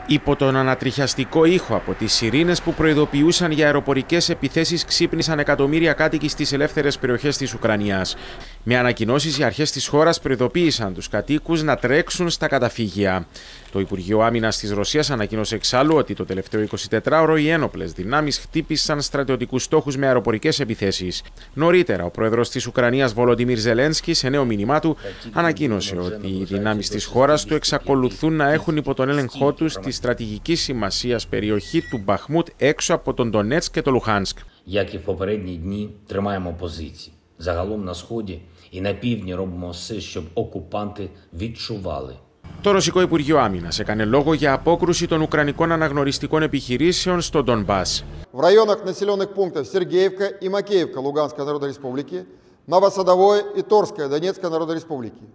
Υπό τον ανατριχιαστικό ήχο από τις σιρήνες που προειδοποιούσαν για αεροπορικές επιθέσεις, ξύπνησαν εκατομμύρια κάτοικοι στις ελεύθερες περιοχές της Ουκρανίας. Με ανακοινώσεις, οι αρχές της χώρας προειδοποίησαν τους κατοίκους να τρέξουν στα καταφύγια. Το Υπουργείο Άμυνας της Ρωσίας ανακοίνωσε εξάλλου ότι το τελευταίο 24ωρο οι ένοπλες δυνάμεις χτύπησαν στρατιωτικούς στόχους με αεροπορικές επιθέσεις. Νωρίτερα, ο πρόεδρος της Ουκρανίας Βολοντιμίρ Ζελένσκι, σε νέο μήνυμά του, ανακοίνωσε ότι οι δυνάμεις της χώρας του εξακολουθούν να έχουν υπό τον έλεγχό τους τη στρατηγική σημασίας περιοχή του Μπαχμούτ έξω από τον Ντονέτσκ και το Λουχάνσκ. Як і в попередні дні, тримаємо позиції. Загалом на Сході і на Півдні робимо все, щоб окупанти відчували. Το Ρωσικό Υπουργείο Άμυνας έκανε λόγο για απόκρουση των Ουκρανικών αναγνωριστικών επιχειρήσεων στο Ντονμπάς. В районах населенных пунктов Сергеевка и Макеевка Луганской Народной Республики, Новосадовое и Торское Донецкой Народной Республики.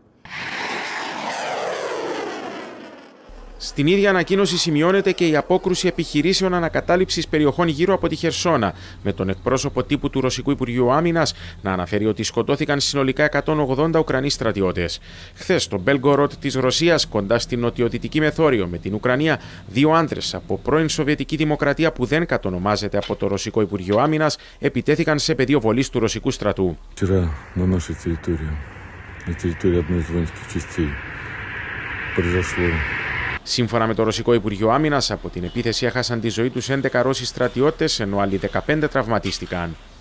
Στην ίδια ανακοίνωση σημειώνεται και η απόκρουση επιχειρήσεων ανακατάληψης περιοχών γύρω από τη Χερσόνα, με τον εκπρόσωπο τύπου του Ρωσικού Υπουργείου Άμυνας να αναφέρει ότι σκοτώθηκαν συνολικά 180 Ουκρανοί στρατιώτες. Χθες, στο Μπέλγκοροντ της Ρωσίας, κοντά στην νοτιοδυτική μεθόριο με την Ουκρανία, δύο άντρες από πρώην Σοβιετική Δημοκρατία που δεν κατονομάζεται από το Ρωσικό Υπουργείο Άμυνας επιτέθηκαν σε πεδίο βολής του Ρωσικού στρατού. Σύμφωνα με το Ρωσικό Υπουργείο Άμυνας, από την επίθεση έχασαν τη ζωή τους 11 Ρώσοι στρατιώτες, ενώ άλλοι 15 τραυματίστηκαν.